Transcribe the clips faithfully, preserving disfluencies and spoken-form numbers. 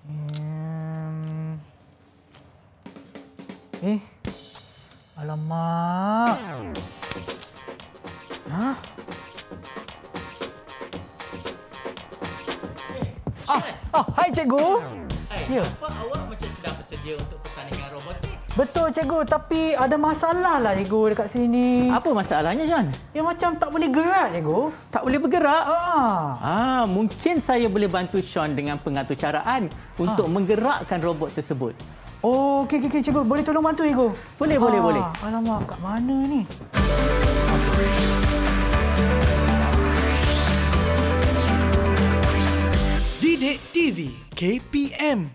Hmm. Eh, alamak. Hah? Ah, oh, hai cikgu. Hai, ya. Apa awak macam sedang bersedia untuk pertandingan robotik? Betul cikgu, tapi ada masalah lah cikgu dekat sini. Apa masalahnya, John? Ya macam tak boleh gerak cikgu. Tak boleh bergerak? Ah. Ah, mungkin saya boleh bantu Sean dengan pengatur caraan untuk ah. menggerakkan robot tersebut. Oh, okey okey cikgu, boleh tolong bantu cikgu? Boleh, ah. boleh, boleh. Alamak, kat mana ni? Didik T V K P M.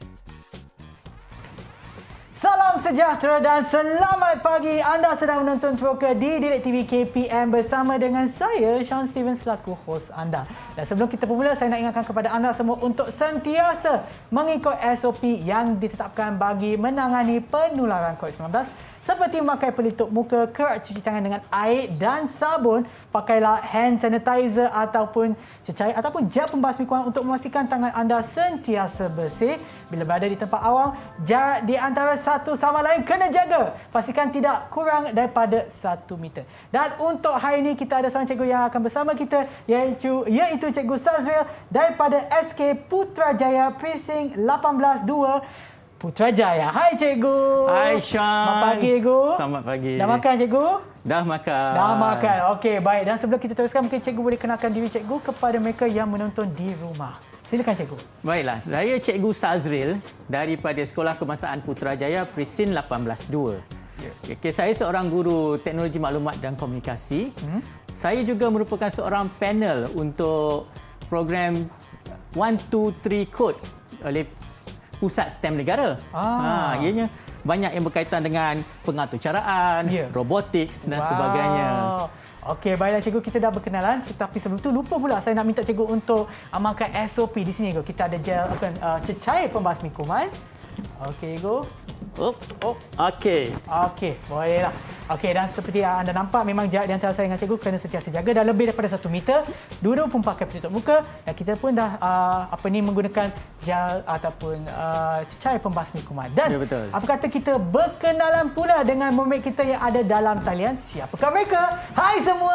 Salam sejahtera dan selamat pagi. Anda sedang menonton Teroka di Didik T V K P M bersama dengan saya, Sean Steven, selaku hos anda. Dan sebelum kita bermula, saya nak ingatkan kepada anda semua untuk sentiasa mengikut S O P yang ditetapkan bagi menangani penularan COVID sembilan belas. Seperti memakai pelitup muka, kerap cuci tangan dengan air dan sabun, pakailah hand sanitizer ataupun cecair ataupun gel pembasmi kuman untuk memastikan tangan anda sentiasa bersih. Bila berada di tempat awam, jarak di antara satu sama lain kena jaga. Pastikan tidak kurang daripada satu meter. Dan untuk hari ini kita ada seorang cikgu yang akan bersama kita, iaitu, iaitu Cikgu Sazril daripada S K Putrajaya Precinct lapan belas dua. Putrajaya. Hai cikgu. Hai Sean. Selamat pagi cikgu. Selamat pagi. Dah makan cikgu? Dah makan. Dah makan. Okey, baik. Dan sebelum kita teruskan, mungkin cikgu boleh kenalkan diri cikgu kepada mereka yang menonton di rumah. Silakan cikgu. Baiklah, saya Cikgu Sazril daripada Sekolah Kebangsaan Putrajaya Precinct lapan belas dua. Ya. Okay, saya seorang guru teknologi maklumat dan komunikasi. Hmm? Saya juga merupakan seorang panel untuk program one two three Code oleh Pusat STEM Negara. Ah. Ha, ianya banyak yang berkaitan dengan pengatur caraan, yeah. robotics dan wow. sebagainya. Okey, baiklah cikgu, kita dah berkenalan. Tetapi sebelum tu lupa pula saya nak minta cikgu untuk amalkan S O P di sini. Kita ada gel akan uh, cecair pembasmi kuman. Okey, cikgu. Oh, oh, okey. Okey, bolehlah. Okey, dan seperti yang anda nampak, memang jarak di antara saya dengan cikgu kena sentiasa jaga dan lebih daripada satu meter. Dua-dua pun pakai pelitup muka dan kita pun dah uh, apa ni menggunakan gel ataupun uh, cecair pembasmi kuman. Dan ya, betul. Apa kata kita berkenalan pula dengan mermaid kita yang ada dalam talian. Siapakah mereka? Hai semua.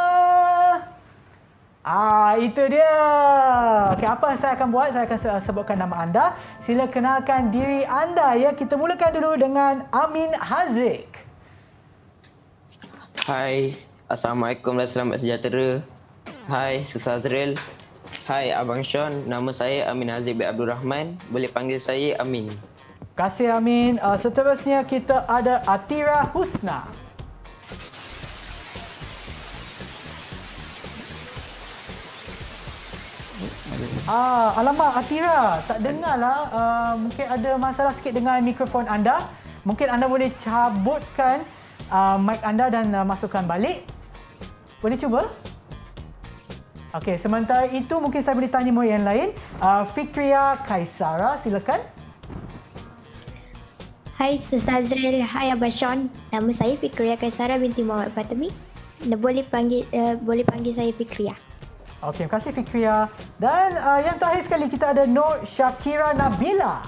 Ah, itu dia. Okey, apa saya akan buat? Saya akan sebutkan nama anda. Sila kenalkan diri anda ya. Kita mulakan dulu dengan Amin Haziq. Hai, Assalamualaikum dan selamat sejahtera. Hai, Sazril. Hai, Abang Sean. Nama saya Amin Haziq bin Abdul Rahman. Boleh panggil saya Amin. Terima kasih Amin. Uh, seterusnya kita ada Atira Husna. Ah, alamak Atira, tak dengarlah. Uh, mungkin ada masalah sikit dengan mikrofon anda. Mungkin anda boleh cabutkan uh, mic anda dan uh, masukkan balik. Boleh cuba? Okey, sementara itu mungkin saya boleh tanya murid yang lain. Uh, Fikria Kaisara, silakan. Hai Sazril, hai Abang Sean. Nama saya Fikria Kaisara binti Muhammad Fatimi. Boleh panggil uh, boleh panggil saya Fikria. Okey, terima kasih Fikria. Dan uh, yang terakhir sekali kita ada Nur Syakira Nabila.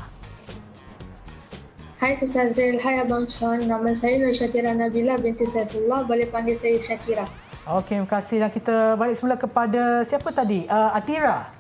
Hai Sazril, hai Abang Sean. Nama saya Nur Syakira Nabila binti Saifullah. Boleh panggil saya Syakira. Okey, terima kasih. Dan kita balik semula kepada siapa tadi? Uh, Atira.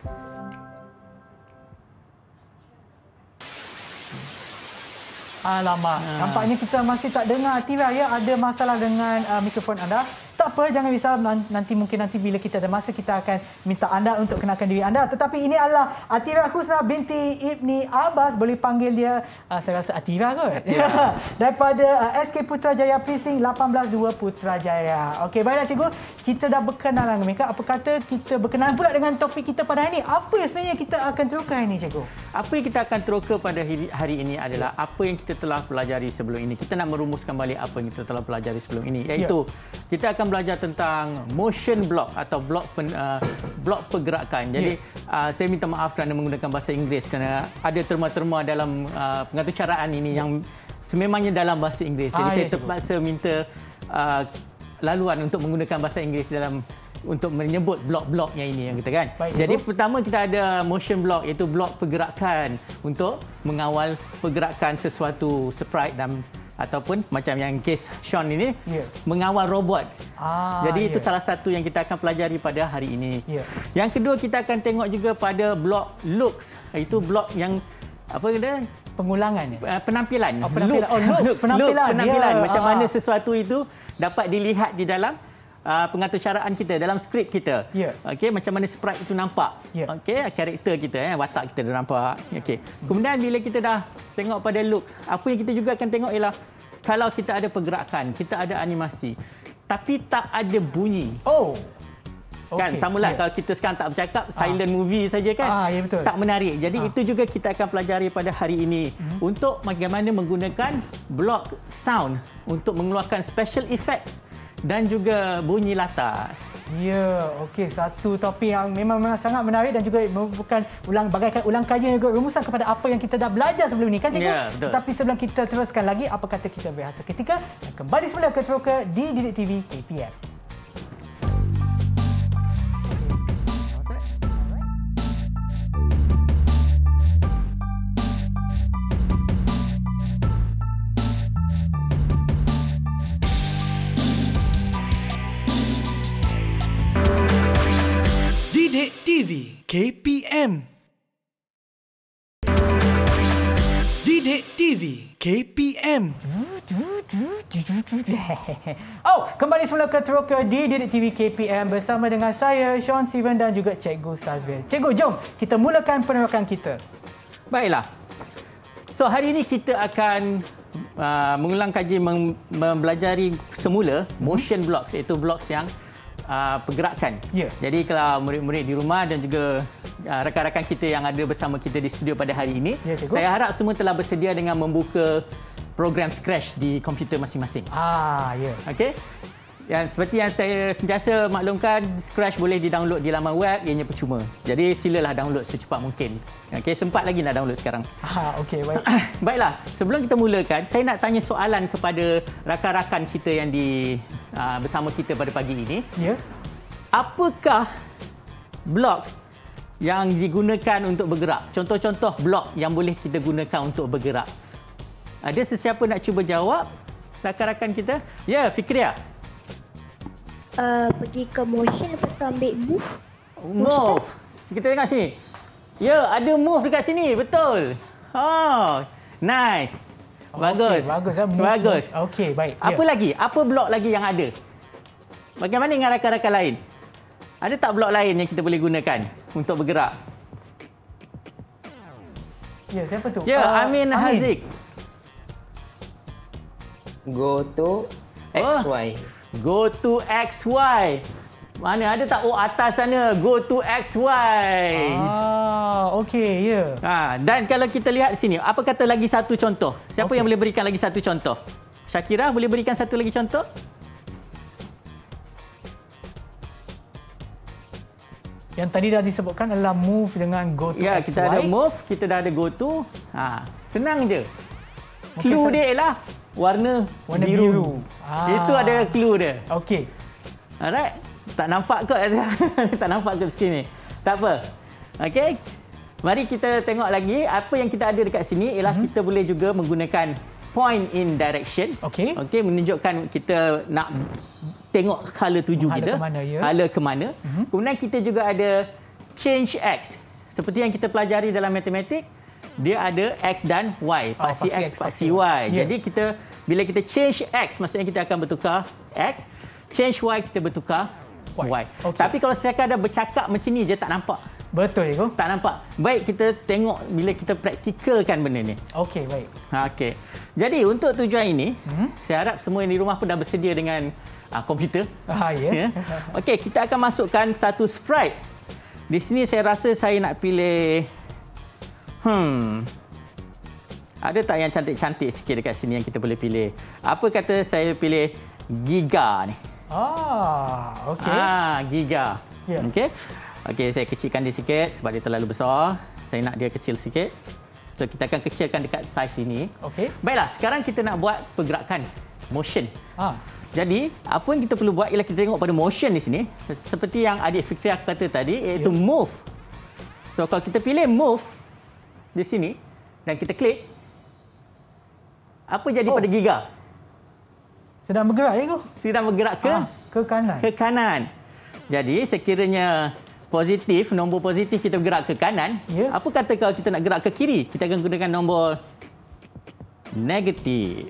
Alamak, ha. Nampaknya kita masih tak dengar Atira ya. Ada masalah dengan uh, mikrofon anda. Tak apa, jangan risau. Nanti mungkin nanti bila kita ada masa kita akan minta anda untuk kenalkan diri anda. Tetapi ini adalah Atira Husna binti Ibni Abbas. Boleh panggil dia, uh, saya rasa Atira kot. Ya. Daripada uh, S K Putrajaya Precinct lapan belas dua Putrajaya. Okey, baiklah cikgu. Kita dah berkenalan dengan mereka. Apa kata kita berkenalan pula dengan topik kita pada hari ini. Apa yang sebenarnya kita akan teroka hari ini cikgu? Apa yang kita akan teroka pada hari ini adalah apa yang kita telah pelajari sebelum ini. Kita nak merumuskan balik apa yang kita telah pelajari sebelum ini. Iaitu ya. kita akan belajar tentang motion block atau blok pen, uh, blok pergerakan. Jadi yeah. uh, saya minta maaf kerana menggunakan bahasa Inggeris kerana ada terma-terma dalam uh, pengatur caraan ini yang sememangnya dalam bahasa Inggeris. Jadi ah, saya ya, terpaksa minta uh, laluan untuk menggunakan bahasa Inggeris dalam untuk menyebut blok-bloknya ini yang kita kan. Baik, Jadi cikgu. pertama kita ada motion block, iaitu blok pergerakan untuk mengawal pergerakan sesuatu sprite dan ataupun macam yang kes Sean ini Ya. mengawal robot. Ah, Jadi itu ya. salah satu yang kita akan pelajari pada hari ini. Ya. Yang kedua kita akan tengok juga pada blok looks, iaitu blok yang apa kata Pengulangan ya. uh, penampilan. Oh, penampilan. Looks. Oh, looks, Looks, penampilan. looks, penampilan. Ya, Macam ah. mana sesuatu itu dapat dilihat di dalam uh, pengaturcaraan kita, dalam skrip kita. Ya. Okey, macam mana sprite itu nampak. Ya. Okey, karakter kita, eh, watak kita dah nampak. Okey. Kemudian bila kita dah tengok pada looks, apa yang kita juga akan tengok ialah kalau kita ada pergerakan, kita ada animasi, tapi tak ada bunyi. Oh. Kan Okey, samalah ya. kalau kita sekarang tak bercakap, silent movie saja kan. Ah, ya, betul. Tak menarik. Jadi Ah. itu juga kita akan pelajari pada hari ini hmm. untuk bagaimana menggunakan blok sound untuk mengeluarkan special effects dan juga bunyi latar. Ya, okey. Satu topik yang memang, memang sangat menarik dan juga bukan ulang bagaikan ulang kajian juga rumusan kepada apa yang kita dah belajar sebelum ini kan cikgu? Ya, betul. Tetapi sebelum kita teruskan lagi, apa kata kita berehat seketika dan kembali semula ke Teroka di Didik T V K P M. Didik T V K P M. Didik T V K P M. Oh, kembali semula ke Teroka di Didik T V K P M bersama dengan saya, Sean Steven dan juga Cikgu Sazril. Cikgu, jom kita mulakan penerokan kita. Baiklah. So hari ini kita akan uh, mengulang kaji mem- mempelajari semula motion blocks, iaitu blocks yang uh, pergerakan. Ya. Jadi kalau murid-murid di rumah dan juga uh, rakan-rakan kita yang ada bersama kita di studio pada hari ini, Ya, cikgu. saya harap semua telah bersedia dengan membuka program Scratch di komputer masing-masing. Ah, ya. Okey. Yang seperti yang saya sentiasa maklumkan, Scratch boleh di-download di laman web, ianya percuma. Jadi silalah download secepat mungkin. Okey, sempat lagi nak download sekarang. Ah, okey, baik. Baiklah, sebelum kita mulakan, saya nak tanya soalan kepada rakan-rakan kita yang di uh, bersama kita pada pagi ini. Ya. Apakah blok yang digunakan untuk bergerak? Contoh-contoh blok yang boleh kita gunakan untuk bergerak. Ada sesiapa nak cuba jawab? Rakan-rakan kita? Ya, Fikria. Uh, pergi ke motion lepas tu ambil move. Move. Kita tengok sini. Ya, ada move dekat sini. Betul. Oh, nice. Bagus. Okey, bagus. ah. Move, Bagus. move. Okey, baik. Apa ya. lagi? Apa blok lagi yang ada? Bagaimana dengan rakan-rakan lain? Ada tak blok lain yang kita boleh gunakan untuk bergerak? Ya, siapa tu? Ya, Ah, Amin Haziq. Go to X Y. Go to X Y. Mana ada tak? Oh, atas sana. Go to X Y. Ah, okey, ya. Ha, dan kalau kita lihat di sini, apa kata lagi satu contoh? Siapa Okey. yang boleh berikan lagi satu contoh? Syakira, boleh berikan satu lagi contoh? Yang tadi dah disebutkan adalah move dengan go to Ya, X Y. kita ada move, kita dah ada go to. Ha, senang je. Okey, Clue sir. dia ialah warna, Warna biru. biru. Ah. Itu ada clue dia. Okey. Alright. Tak nampak kot. Tak nampak kot skrin ni. Tak apa. Okey. Mari kita tengok lagi. Apa yang kita ada dekat sini ialah mm-hmm. kita boleh juga menggunakan point in direction. Okey. Okey, menunjukkan kita nak tengok hala tuju Hala kita. ke mana, ya? Hala ke mana. Mhm. Kemudian kita juga ada change X. Seperti yang kita pelajari dalam matematik, dia ada X dan Y. Oh, Paksi paksi X, X, paksi paksi Y. Y. Ya. Jadi kita bila kita change X, maksudnya kita akan bertukar X. Change Y, kita bertukar Y. Y. Okey. Tapi kalau sekadar bercakap macam ni je tak nampak. Betul, Ego. Tak nampak. Baik kita tengok bila kita praktikalkan benda ni. Okey, baik. Ha, okey. Jadi untuk tujuan ini, hmm? saya harap semua yang di rumah pun dah bersedia dengan uh, komputer. Ah, ya. Ya. Okey, kita akan masukkan satu sprite. Di sini saya rasa saya nak pilih hmm ada tak yang cantik-cantik sikit dekat sini yang kita boleh pilih? Apa kata saya pilih Giga ni? Ah, okey. Ah, Giga. Ya. Okey. Okey, saya kecilkan dia sikit sebab dia terlalu besar. Saya nak dia kecil sikit. So kita akan kecilkan dekat saiz ini. Okey. Baiklah, sekarang kita nak buat pergerakan, motion. Ah. Jadi, apa yang kita perlu buat ialah kita tengok pada motion di sini. Seperti yang adik Fikriah kata tadi, iaitu yeah. move. So, kalau kita pilih move di sini dan kita klik, apa jadi oh. pada Giga? Sedang bergerak ya, Guru? Sedang bergerak ke? Ah, ke kanan. Ke kanan. Jadi, sekiranya positif, nombor positif kita bergerak ke kanan, yeah. apa kata kalau kita nak gerak ke kiri? Kita akan gunakan nombor negatif.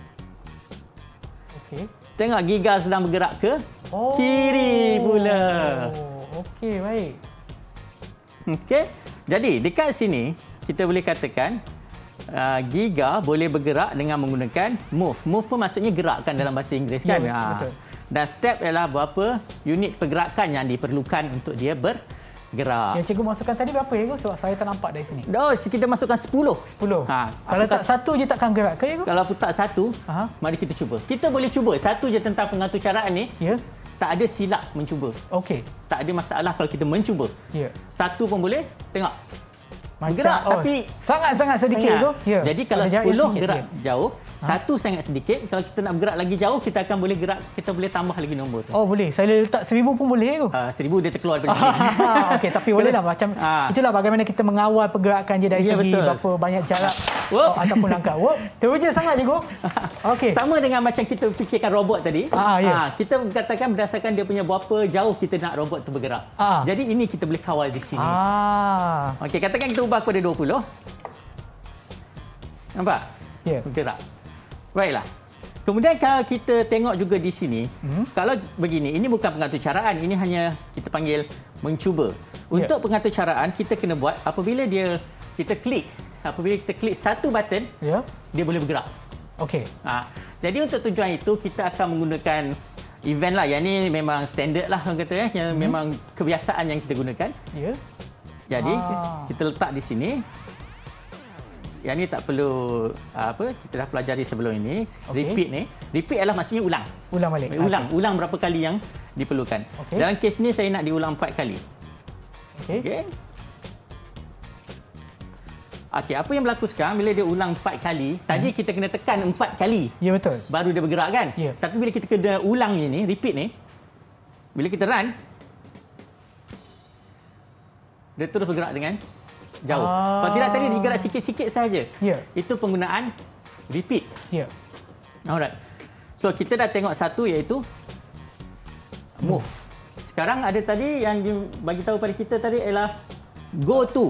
Okey. Tengok Giga sedang bergerak ke oh. kiri pula. Okey, baik. Okey. Jadi, dekat sini kita boleh katakan uh, Giga boleh bergerak dengan menggunakan move. Move pun maksudnya gerakkan dalam bahasa Inggeris kan? Ya, ha. betul. Dan step adalah berapa unit pergerakan yang diperlukan untuk dia bergerak. Yang cikgu masukkan tadi berapa ya, Guru? Sebab saya tak nampak dari sini. Oh, kita masukkan sepuluh. sepuluh. Ha. Kalau tak satu je takkan gerak ke, ya, Guru? Kalau tak satu, Aha. mari kita cuba. Kita boleh cuba. Satu je tentang pengatur caraan ni. Ya. Tak ada silap mencuba. Okey. Tak ada masalah kalau kita mencuba. Ya. Satu pun boleh. Tengok. Macam, bergerak oh, tapi sangat-sangat sedikit tu. Ya. Jadi kalau sepuluh gerak ya. jauh, ha? satu sangat sedikit. Kalau kita nak bergerak lagi jauh, kita akan boleh gerak, kita boleh tambah lagi nombor tu. Oh, boleh. Saya letak seribu pun boleh tu. Uh, seribu dia terkeluar daripada sini. Okey, tapi bolehlah macam ha. itulah bagaimana kita mengawal pergerakan dia dari ya, segi betul. berapa banyak jarak oh, ataupun langkah. Wop, teruja sangat je, Guru. Okey. Sama dengan macam kita fikirkan robot tadi. Ah, ya. ha, kita katakan berdasarkan dia punya berapa jauh kita nak robot tu bergerak. Ah. Jadi ini kita boleh kawal di sini. Ah. Okey, katakan kita ubah kepada dua puluh. Nampak? Ya. Bergerak. Baiklah. Kemudian kalau kita tengok juga di sini, hmm? kalau begini, ini bukan pengatur caraan, ini hanya kita panggil mencuba. Untuk ya. pengatur caraan, kita kena buat apabila dia kita klik, apabila kita klik satu button, ya. dia boleh bergerak. Okey. Ha, jadi untuk tujuan itu, kita akan menggunakan event lah. Yang ini memang standard lah, orang kata ya, yang hmm. memang kebiasaan yang kita gunakan. Ya. Jadi ah. kita letak di sini. Yang ini tak perlu apa kita dah pelajari sebelum ini. Okay. Repeat ni. Repeat adalah maksudnya ulang. Ulang balik. Ulang, okay. ulang berapa kali yang diperlukan. Okay. Dalam kes ni saya nak diulang empat kali. Okey. Okey. Okey, apa yang berlaku sekarang bila dia ulang empat kali, hmm. tadi kita kena tekan empat kali. Ya, betul. Baru dia bergerak kan? Ya. Tapi bila kita kena ulang ni, repeat ni, bila kita run, dia terus bergerak dengan jauh. Ah. Kalau tidak tadi dia gerak sikit-sikit saja. Ya. Itu penggunaan repeat. Ya. Alright. So kita dah tengok satu iaitu move. Sekarang ada tadi yang bagi tahu pada kita tadi ialah go to.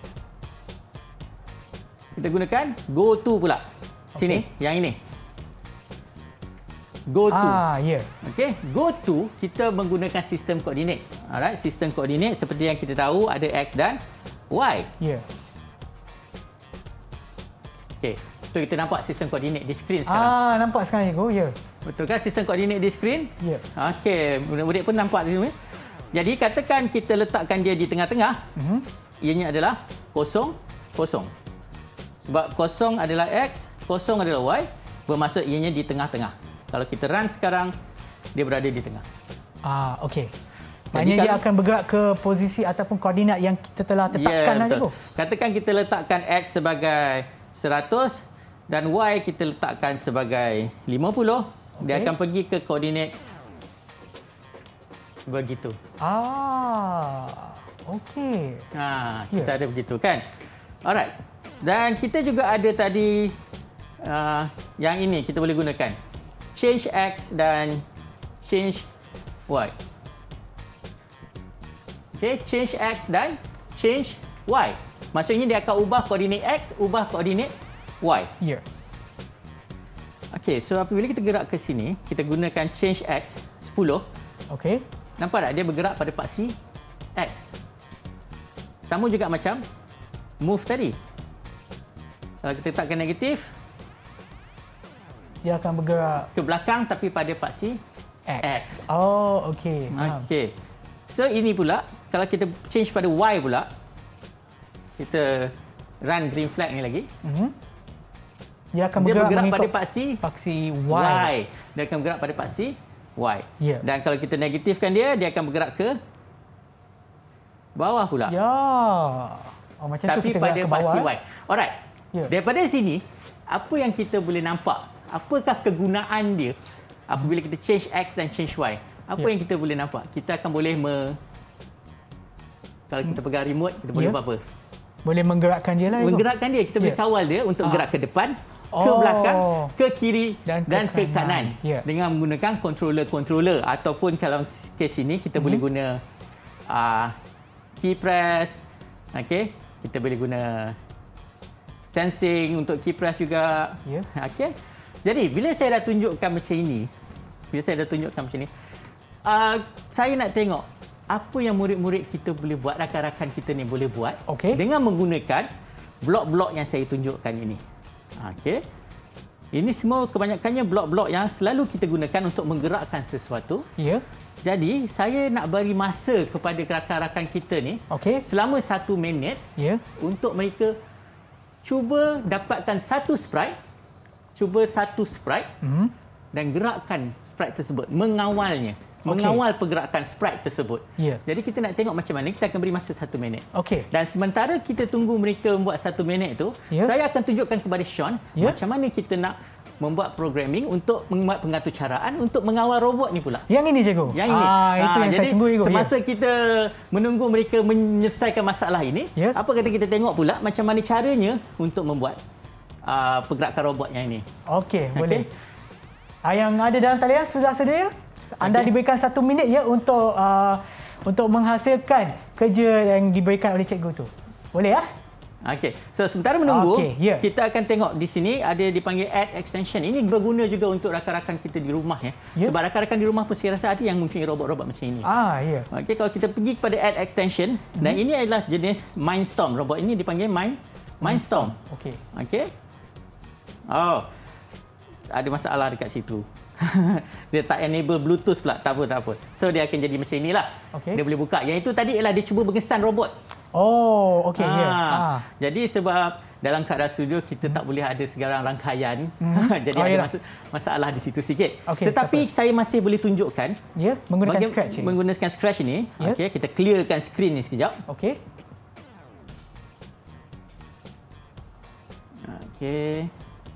Kita gunakan go to pula. Sini, okay. yang ini. Go to. Ah, ya. Yeah. Okey, go to kita menggunakan sistem koordinat. Alright, sistem koordinat seperti yang kita tahu ada X dan Y. Ya. Yeah. Okey, so kita nampak sistem koordinat di skrin sekarang. Ah, nampak sekarang Cikgu. Ya. Yeah. Betul kan sistem koordinat di skrin? Ya. Yeah. Okey, murid-murid pun nampak di sini. Jadi katakan kita letakkan dia di tengah-tengah. Mm-hmm. Ianya adalah kosong, kosong. Sebab kosong adalah X, kosong adalah Y, bermaksud ianya di tengah-tengah. Kalau kita run sekarang, dia berada di tengah. Ah, okey. Maknanya dia akan bergerak ke posisi ataupun koordinat yang kita telah tetapkan. Ya, betul. Katakan kita letakkan X sebagai seratus dan Y kita letakkan sebagai lima puluh. Okay. Dia akan pergi ke koordinat begitu. Ah, okey. Ha, kita yeah. ada begitu kan? Alright. Dan kita juga ada tadi uh, yang ini kita boleh gunakan. Change X dan change Y. Okey, change X dan change Y. Maksudnya dia akan ubah koordinat X, ubah koordinat Y. Ya. Yeah. Okey, so apabila kita gerak ke sini, kita gunakan change X sepuluh. Okey. Nampak tak dia bergerak pada paksi X. Sama juga macam move tadi. Kalau kita letakkan negatif, dia akan bergerak ke belakang tapi pada paksi X. X. Oh, okey. Okey. So ini pula kalau kita change pada Y pula, kita run green flag ni lagi. Mm-hmm. Dia akan dia bergerak, bergerak pada paksi paksi Y. Y. Dia akan bergerak pada paksi Y. Yeah. Dan kalau kita negatifkan dia, dia akan bergerak ke bawah pula. Ya. Oh, macam tapi tu kita pada gerak ke paksi bawah. Y. Alright. Yeah. Daripada sini, apa yang kita boleh nampak? Apakah kegunaan dia apabila kita change X dan change Y, apa Ya. yang kita boleh nampak? Kita akan boleh me... Kalau kita pegang remote, kita boleh Ya. buat apa? Boleh menggerakkan dia lah. Ego. Menggerakkan dia, kita boleh Ya. kawal dia untuk Ah. gerak ke depan, ke Oh. belakang, ke kiri Dan dan, ke ke kanan, kanan. Ya. dengan menggunakan controller-controller, ataupun kalau kes ini kita boleh Mhm. guna uh, key press, okey, kita boleh guna sensing untuk key press juga. Ya. Okey. Jadi bila saya dah tunjukkan macam ini, bila saya dah tunjukkan macam ini, uh, saya nak tengok apa yang murid-murid kita boleh buat, rakan-rakan kita ni boleh buat Okey. dengan menggunakan blok-blok yang saya tunjukkan ini. Okey. Ini semua kebanyakannya blok-blok yang selalu kita gunakan untuk menggerakkan sesuatu. Ya. Jadi saya nak beri masa kepada rakan-rakan kita ni Okey. selama satu minit Ya. untuk mereka cuba dapatkan satu sprite, cuba satu sprite Mhm. dan gerakkan sprite tersebut, mengawalnya, Okey. mengawal pergerakan sprite tersebut. Ya. Jadi kita nak tengok macam mana, kita akan beri masa satu minit. Okey. Dan sementara kita tunggu mereka membuat satu minit itu, Ya. saya akan tunjukkan kepada Sean Ya. macam mana kita nak membuat programming untuk membuat pengaturcaraan untuk mengawal robot ni pula. Yang ini cikgu. Yang ini. Ah, itu Ah, yang jadi saya tunggu cikgu. semasa Ya. kita menunggu mereka menyelesaikan masalah ini, Ya. apa kata kita tengok pula macam mana caranya untuk membuat uh, pergerakan robot yang ini. Okey, Okey. boleh. Ah, yang ada dalam talian sudah sedia? Anda Okey. diberikan satu minit ya untuk uh, untuk menghasilkan kerja yang diberikan oleh cikgu tu. Boleh ya? Okey. So sementara menunggu, Okey, ya. kita akan tengok di sini ada dipanggil add extension. Ini berguna juga untuk rakan-rakan kita di rumah ya. Ya. Sebab rakan-rakan di rumah pun saya rasa ada yang mempunyai robot-robot macam ini. Ah, ya. Okey, kalau kita pergi kepada add extension, hmm. dan ini adalah jenis Mindstorm. Robot ini dipanggil Mind Mindstorm. Okey. Okey. Oh. Ada masalah dekat situ. Dia tak enable Bluetooth pula. Tak apa, tak apa. So dia akan jadi macam inilah. Okey. Dia boleh buka. Yang itu tadi ialah dia cuba mengesan robot. Oh, okey Ah, ya. Ah. Jadi sebab dalam keadaan studio kita tak boleh ada segarang rangkaian. Mhm. Jadi Oh, ada yalah. mas- masalah di situ sikit. Okey, Tetapi tak saya masih boleh tunjukkan Ya, menggunakan baga- scratch. ini. menggunakan scratch ini. Ya. Okey, kita clearkan skrin ni sekejap. Okey. Okey.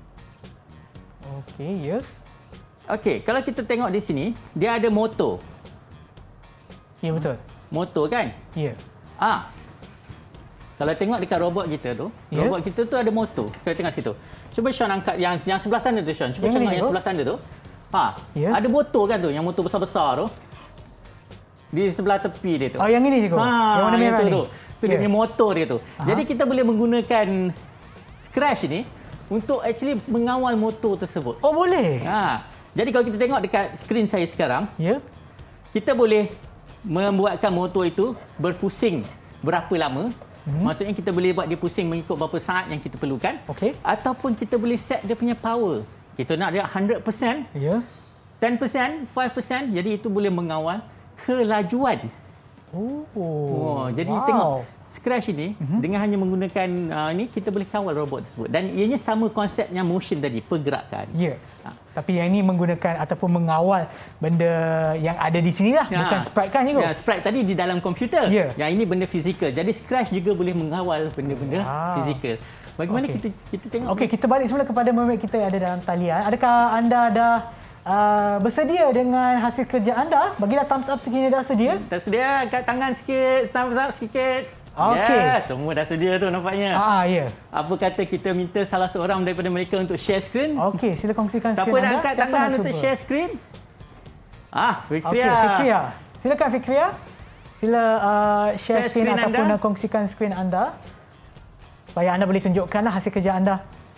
Okey, ya. Okey, kalau kita tengok di sini, dia ada motor. Ya, betul. Motor kan? Ya. Ah. Kalau tengok dekat robot kita tu, Ya. robot kita tu ada motor. Kita tengok situ. Cuba Sean angkat yang yang sebelah sana tu, Sean. Cuba Yang tengok ni yang tu? sebelah sana tu. Ha, Ya. ada motor kan tu, yang motor besar-besar tu. Di sebelah tepi dia tu. Oh, yang ini cikgu. Ha, yang warna merah itu ni. tu. Tu dia Ya. punya motor dia tu. Aha. Jadi kita boleh menggunakan scratch ni untuk actually mengawal motor tersebut. Oh, boleh. Ha. Jadi kalau kita tengok dekat skrin saya sekarang, Ya. kita boleh membuatkan motor itu berpusing berapa lama. Hmm. Maksudnya kita boleh buat dia pusing mengikut berapa saat yang kita perlukan. Okey. Ataupun kita boleh set dia punya power. Kita nak dia one hundred percent, Ya. ten percent, five percent. Jadi itu boleh mengawal kelajuan. Oh. Oh, jadi wow. tengok scratch ini mm-hmm. dengan hanya menggunakan uh, ini kita boleh kawal robot tersebut. Dan ianya sama konsepnya motion tadi, pergerakan. Ya. Ha. Tapi yang ini menggunakan ataupun mengawal benda yang ada di sini lah. Ya. Bukan sprite kan cikgu? Ya, sprite tadi di dalam komputer. Ya. Yang ini benda fizikal. Jadi scratch juga boleh mengawal benda-benda Wow. fizikal. Bagaimana Okey. kita kita tengok? Okey, kita balik semula kepada murid kita yang ada dalam talian. Adakah anda dah uh, bersedia dengan hasil kerja anda? Bagilah thumbs up sekiranya dah sedia. Tersedia angkat tangan sikit, thumbs up sikit. Okey. Ya, semua dah sedia tu nampaknya. Ah, ya. Apa kata kita minta salah seorang daripada mereka untuk share screen? Okey, sila kongsikan Siapa skrin nak anda. angkat Siapa tangan nak untuk cuba? share screen? Ah, Okey, Fikria. Fikria. Silakan Fikria. Sila uh, share, Share skrin skrin ataupun anda. anda. kongsikan skrin anda. Supaya anda boleh tunjukkanlah hasil kerja anda.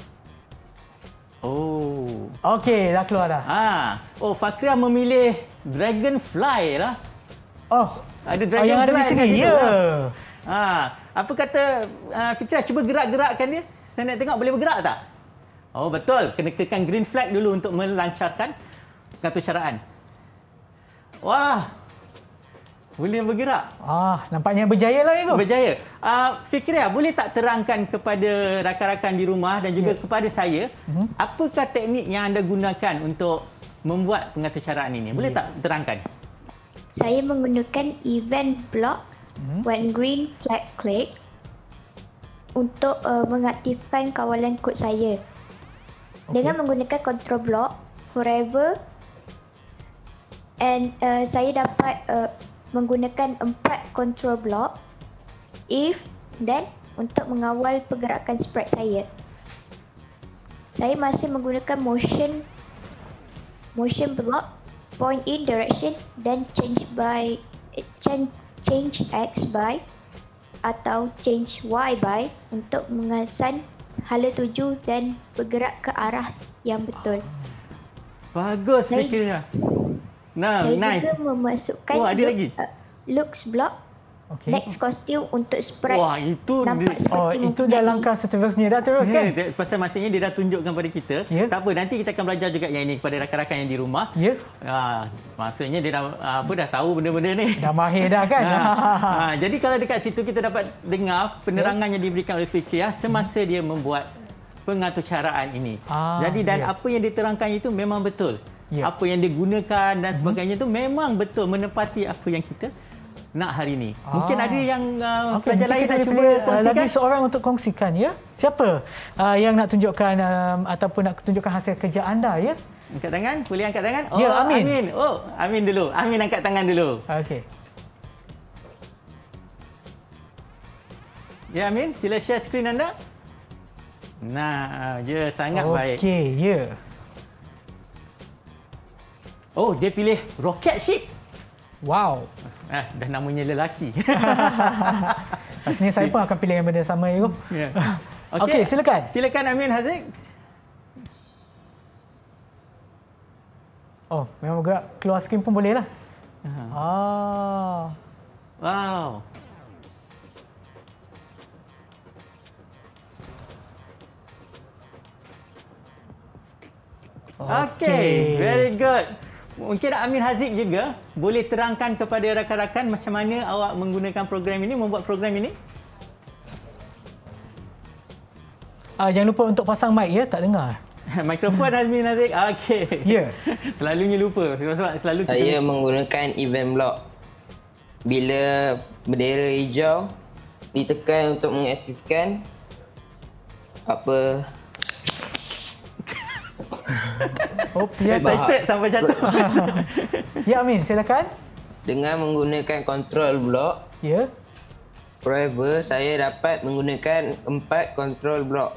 Oh. Okey, dah keluar dah. Ah, oh Fakria memilih Dragonfly lah. Oh, Ada oh Dragonfly. yang ada di sini. kat situ Ya. lah. Ah, apa kata uh, Fikria cuba gerak-gerakkan dia? Saya nak tengok boleh bergerak tak? Oh betul, kena tekan green flag dulu untuk melancarkan pengaturcaraan. Wah. Boleh bergerak. Ah, nampaknya berjaya lah ya. Berjaya. Uh, Fikria, boleh tak terangkan kepada rakan-rakan di rumah dan juga Ya. kepada saya, Mhm. apakah teknik yang anda gunakan untuk membuat pengaturcaraan ini? Boleh Ya. tak terangkan? Saya menggunakan event block Hmm. when green flag click untuk uh, mengaktifkan kawalan kod saya. Okey. Dengan menggunakan control block forever and uh, saya dapat uh, menggunakan empat control block if then untuk mengawal pergerakan sprite saya. Saya masih menggunakan motion motion block, point in direction dan change by change change X by atau change Y by untuk mengesan hala tuju dan bergerak ke arah yang betul. Bagus Saya- fikirnya. Nah, Saya nice. juga memasukkan Oh, ada look- lagi? uh, looks block, Okey. next costume untuk sprite. Wah, itu nampak dia- seperti Oh, itu dah mempunyai- langkah seterusnya dah terus Ya, kan? dia- pasal maksudnya dia dah tunjukkan pada kita. Ya. Tak apa, nanti kita akan belajar juga yang ini kepada rakan-rakan yang di rumah. Ya. Ah, maksudnya dia dah apa dah tahu benda-benda ni. Dah mahir dah kan? Ha, ha, jadi kalau dekat situ kita dapat dengar penerangan yang diberikan oleh Fikriyah semasa dia membuat pengaturcaraan ini. Ah, jadi dan ya. apa yang diterangkan itu memang betul. Ya. Apa yang digunakan dan sebagainya itu memang betul menepati apa yang kita nak hari ini. Mungkin Ah. ada yang uh, Okey, pelajar mungkin lain kita nak boleh cuba pilih, uh, kongsikan. lagi seorang untuk kongsikan ya. Siapa uh, yang nak tunjukkan um, ataupun nak tunjukkan hasil kerja anda ya? Angkat tangan, boleh angkat tangan? Oh, Ya, Amin. Amin. Oh, Amin dulu. Amin angkat tangan dulu. Okey. Ya, Amin, sila share skrin anda. Nah, ya sangat baik. Okey, ya. Oh, dia pilih rocket ship. Wow. Ah, dah namanya lelaki. Rasanya saya pun akan pilih yang benda sama ya. Ya. Okey, silakan. Silakan Amin Haziq. Oh, memang gerak keluar skrin pun boleh lah. Ah. Wow. Okey, very good. Mungkin Amin Haziq juga boleh terangkan kepada rakan-rakan macam mana awak menggunakan program ini, membuat program ini? Ah, jangan lupa untuk pasang mic ya, tak dengar. Mikrofon Amin Haziq. Okey. Ya. Selalunya lupa sebab selalu kita Saya menggunakan event block. Bila bendera hijau ditekan untuk mengaktifkan apa Oh, biasa. excited sampai jatuh. Ya Amin, silakan. dengan menggunakan control block Ya. forever saya dapat menggunakan empat control block.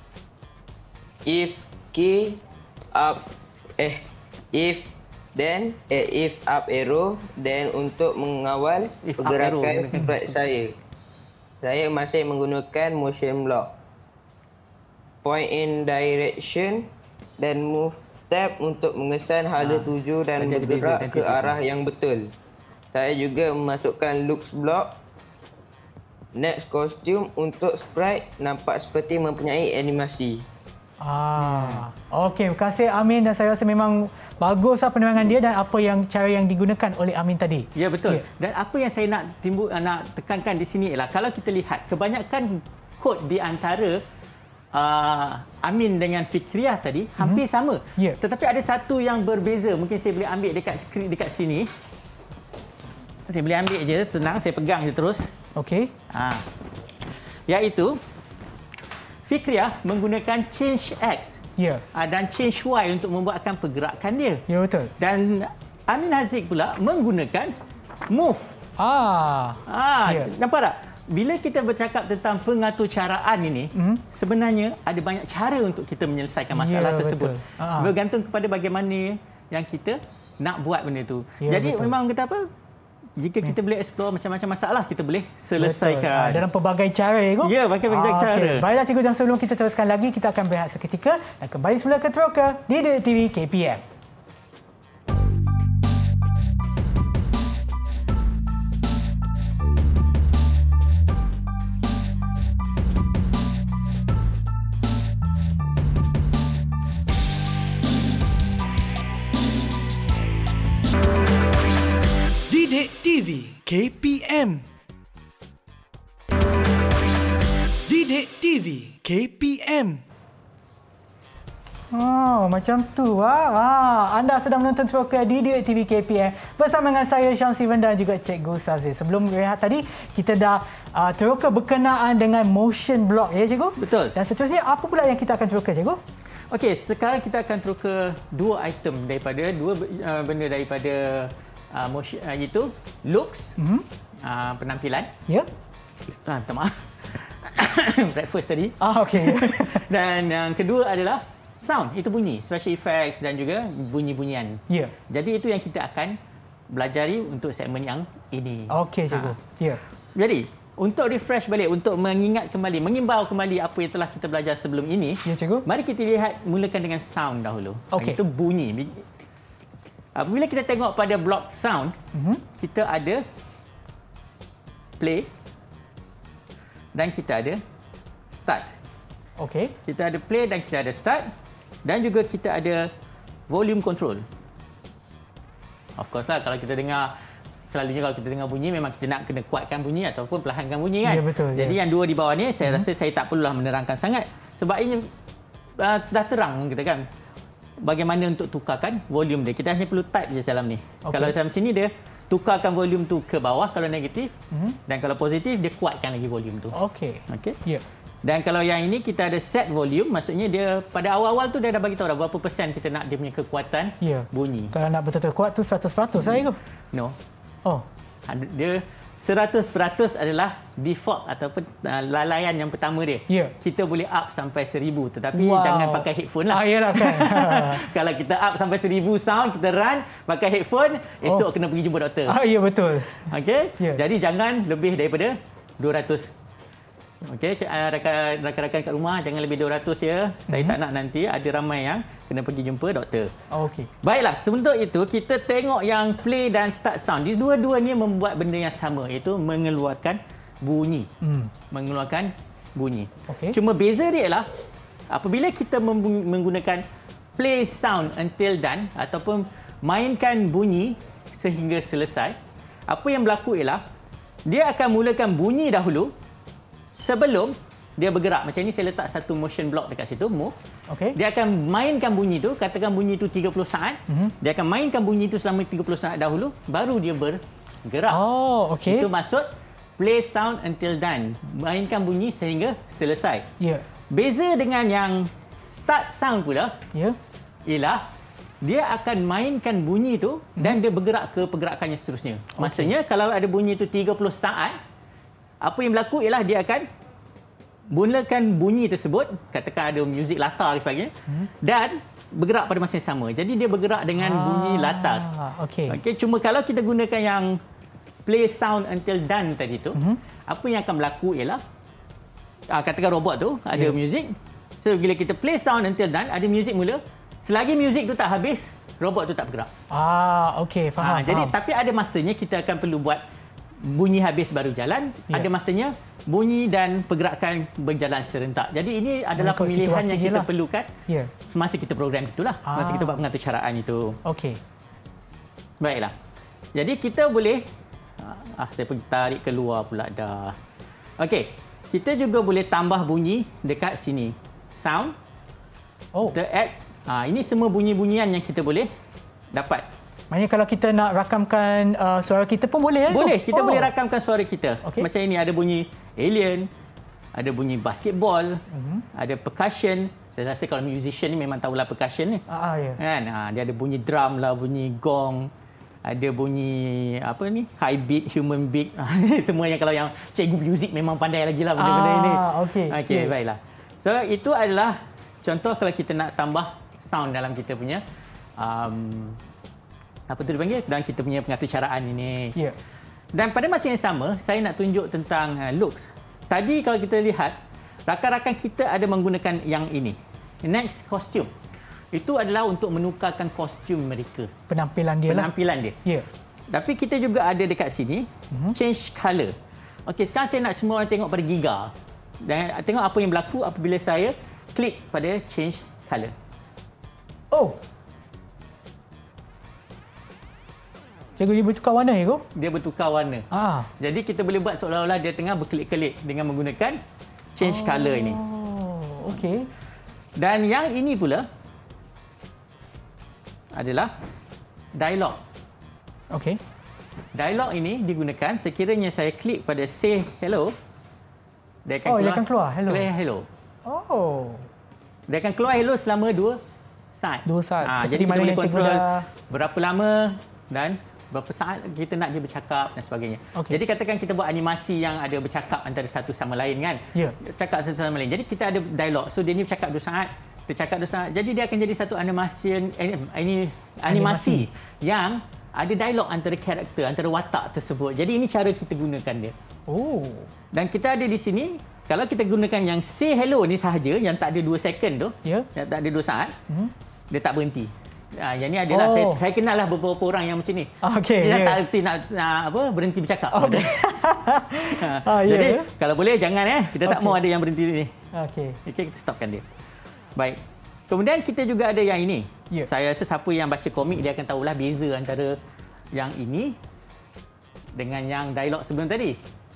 If key up eh if then eh, if up arrow then untuk mengawal If up arrow, pergerakan gunakan. sprite saya. Saya masih menggunakan motion block. Point in direction dan move step untuk mengesan hala tuju dan nanti ada beza, bergerak nanti ke ada beza. arah yang betul. Saya juga memasukkan looks block. Next costume untuk sprite nampak seperti mempunyai animasi. Ah, okey, terima kasih Amin dan saya rasa memang baguslah penerangan dia dan apa yang cara yang digunakan oleh Amin tadi. Ya betul. Ya. Dan apa yang saya nak timbul nak tekankan di sini ialah kalau kita lihat kebanyakan kod di antara uh, Amin dengan Fikriyah tadi hmm. hampir sama. Ya. Tetapi ada satu yang berbeza. Mungkin saya boleh ambil dekat skrin dekat sini. Saya boleh ambil je, tenang, saya pegang je terus. Okey. Ha. Iaitu Fikriyah menggunakan change X Ya. uh, dan change Y untuk membuatkan pergerakan dia. Ya betul. Dan Amin Haziq pula menggunakan move. Ah. Ah, Ya. nampak tak? Bila kita bercakap tentang pengaturcaraan ini, mm. sebenarnya ada banyak cara untuk kita menyelesaikan masalah Ya, tersebut. betul. Ah. Bergantung kepada bagaimana yang kita nak buat benda itu. Ya, Jadi betul. memang kita apa? Jika kita boleh explore macam-macam masalah, kita boleh Betul. selesaikan. Ah, dalam pelbagai cara ya, Cikgu? Ya, berbagai cara. okey. Baiklah Cikgu, dan sebelum kita teruskan lagi, kita akan berehat seketika dan kembali semula ke Teroka di D D T V K P M. Didik T V K P M. Didik T V K P M. Oh, macam tu. Ah, ah, anda sedang menonton Teroka di D D T V K P M bersama dengan saya, Sean Steven dan juga Cikgu Sazri. Sebelum berehat tadi, kita dah uh, Teroka berkenaan dengan motion block, ya Cikgu? Betul. Dan seterusnya, apa pula yang kita akan teroka, Cikgu? Okey, sekarang kita akan terus ke dua item daripada dua uh, benda daripada uh, motion uh, itu looks, mm-hmm. uh, penampilan. Ya. Yeah. Ah, minta maaf. Breakfast tadi. Ah, okey. Dan yang kedua adalah sound, itu bunyi, special effects dan juga bunyi-bunyian. Ya. Yeah. Jadi itu yang kita akan belajari untuk segmen yang ini. Okey, cikgu. Ha. Ya. Yeah. Jadi, untuk refresh balik, untuk mengingat kembali, mengimbau kembali apa yang telah kita belajar sebelum ini. Ya, cikgu. Mari kita lihat, mulakan dengan sound dahulu. Okey. Itu bunyi. Apabila kita tengok pada block sound, mm-hmm. kita ada play dan kita ada start. Okey. Kita ada play dan kita ada start dan juga kita ada volume control. Of course lah, kalau kita dengar, selalunya kalau kita dengar bunyi, memang kita nak kena kuatkan bunyi ataupun perlahankan bunyi kan. Ya, betul. Jadi ya. yang dua di bawah ni, saya mm-hmm. rasa saya tak perlulah menerangkan sangat. Sebab ini uh, dah terang kita kan. Bagaimana untuk tukarkan volume dia. Kita hanya perlu type je dalam ni. Okay. Kalau dalam sini dia tukarkan volume tu ke bawah kalau negatif. Mm-hmm. Dan kalau positif, dia kuatkan lagi volume tu. Okey. Okey. Ya. Yeah. Dan kalau yang ini kita ada set volume, maksudnya dia pada awal-awal tu dia dah bagi tahu dah berapa persen kita nak dia punya kekuatan yeah. bunyi. Kalau nak betul-betul kuat tu seratus peratus saya ke? No. Oh. Dia seratus peratus adalah default ataupun uh, lalayan yang pertama dia. Yeah. Kita boleh up sampai seribu tetapi wow. jangan pakai headphone lah. Ah, yalah kan. Kalau kita up sampai seribu sound, kita run pakai headphone, esok oh. kena pergi jumpa doktor. Ah, ya betul. Okey? Yeah. Jadi jangan lebih daripada dua ratus. Okey, rakan-rakan kat rumah jangan lebih dua ratus ya. Saya mm-hmm. tak nak nanti ada ramai yang kena pergi jumpa doktor. Oh, okey. Baiklah, untuk itu kita tengok yang play dan start sound. Di dua-dua ni membuat benda yang sama, iaitu mengeluarkan bunyi. Mm. Mengeluarkan bunyi. Okay. Cuma beza dia ialah apabila kita menggunakan play sound until done ataupun mainkan bunyi sehingga selesai, apa yang berlaku ialah dia akan mulakan bunyi dahulu sebelum dia bergerak. Macam ni saya letak satu motion block dekat situ, move. Okay. Dia akan mainkan bunyi tu, katakan bunyi tu tiga puluh saat. Mm-hmm. Dia akan mainkan bunyi tu selama tiga puluh saat dahulu, baru dia bergerak. Oh, okey. Itu maksud play sound until done. Mainkan bunyi sehingga selesai. Ya. Yeah. Beza dengan yang start sound pula, ya, yeah. ialah dia akan mainkan bunyi tu mm-hmm. dan dia bergerak ke pergerakan yang seterusnya. Okay. Maksudnya kalau ada bunyi tu tiga puluh saat, apa yang berlaku ialah dia akan mulakan bunyi tersebut, katakan ada muzik latar dan sebagainya, hmm. dan bergerak pada masa yang sama. Jadi dia bergerak dengan ah, bunyi latar. Okey. Okey, cuma kalau kita gunakan yang play sound until done tadi tu, hmm. apa yang akan berlaku ialah ah, katakan robot tu ada yeah. muzik. So bila kita play sound until done, ada muzik mula. Selagi muzik tu tak habis, robot tu tak bergerak. Ah, okey, faham. Ah, jadi faham. Tapi ada masanya kita akan perlu buat bunyi habis baru jalan, ya. Ada masanya bunyi dan pergerakan berjalan serentak. Jadi ini adalah Mereka pemilihan yang kita lah. perlukan ya. Semasa kita program itulah, ah. semasa kita buat pengaturcaraan itu. Okey. Baiklah. Jadi kita boleh ah saya pergi tarik keluar pula dah. Okey. Kita juga boleh tambah bunyi dekat sini. Sound. Oh. The add. Ah ini semua bunyi-bunyian yang kita boleh dapat. Maksudnya kalau kita nak rakamkan uh, suara kita pun boleh? Boleh. Kita oh. boleh rakamkan suara kita. Okay. Macam ini ada bunyi alien, ada bunyi basketball, uh-huh. ada percussion. Saya rasa kalau musician ni memang tahulah percussion ni. Ah, ya. Kan? Ha, dia ada bunyi drum lah, bunyi gong, ada bunyi apa ni? High beat, human beat. Semua yang kalau yang cikgu muzik memang pandai lagi lah benda-benda ah, ini. Okey. Okey, yeah. baiklah. So itu adalah contoh kalau kita nak tambah sound dalam kita punya um, apa tu dipanggil dalam kita punya pengaturcaraan ini. Ya. Dan pada masa yang sama, saya nak tunjuk tentang uh, looks. Tadi kalau kita lihat, rakan-rakan kita ada menggunakan yang ini. Next, costume. Itu adalah untuk menukarkan kostum mereka. Penampilan dia lah. Penampilan dia. Ya. Tapi kita juga ada dekat sini, uh-huh. change colour. Okey, sekarang saya nak semua orang tengok pada Giga. Dan tengok apa yang berlaku apabila saya klik pada change colour. Oh! Cikgu, dia bertukar warna ya, Ko? Dia bertukar warna. Ah. Jadi kita boleh buat seolah-olah dia tengah berkelip-kelip dengan menggunakan change oh. colour ini. Okey. Dan yang ini pula adalah dialog. Okey. Dialog ini digunakan sekiranya saya klik pada say hello, dia akan oh, keluar. Oh, dia akan keluar hello. Clear hello. Oh. Dia akan keluar hello selama dua saat. Dua saat. Ha, Seperti jadi kita mana boleh yang cikgu kontrol dah- berapa lama dan berapa saat kita nak dia bercakap dan sebagainya. Okey. Jadi katakan kita buat animasi yang ada bercakap antara satu sama lain kan. Ya. Cakap satu sama lain. Jadi kita ada dialog. So dia ni bercakap dua saat, dia cakap dua saat. Jadi dia akan jadi satu animasi eh, ini animasi yang ada dialog antara karakter, antara watak tersebut. Jadi ini cara kita gunakan dia. Oh. Dan kita ada di sini, kalau kita gunakan yang say hello ni sahaja, yang tak ada dua second tu, Ya. yang tak ada dua saat, Hmm. dia tak berhenti. Ha, yang ni adalah Oh. saya, saya kenal lah beberapa orang yang macam ni. Okey, Dia ya. tak erti nak, nak apa, berhenti bercakap. Okey. Ha, Ah, ya, jadi ya. kalau boleh jangan eh, kita tak Okey. mau ada yang berhenti ni. Okey. Okey, kita stopkan dia. Baik. Kemudian kita juga ada yang ini. Ya. Saya rasa siapa yang baca komik dia akan tahulah beza antara yang ini dengan yang dialog sebelum tadi.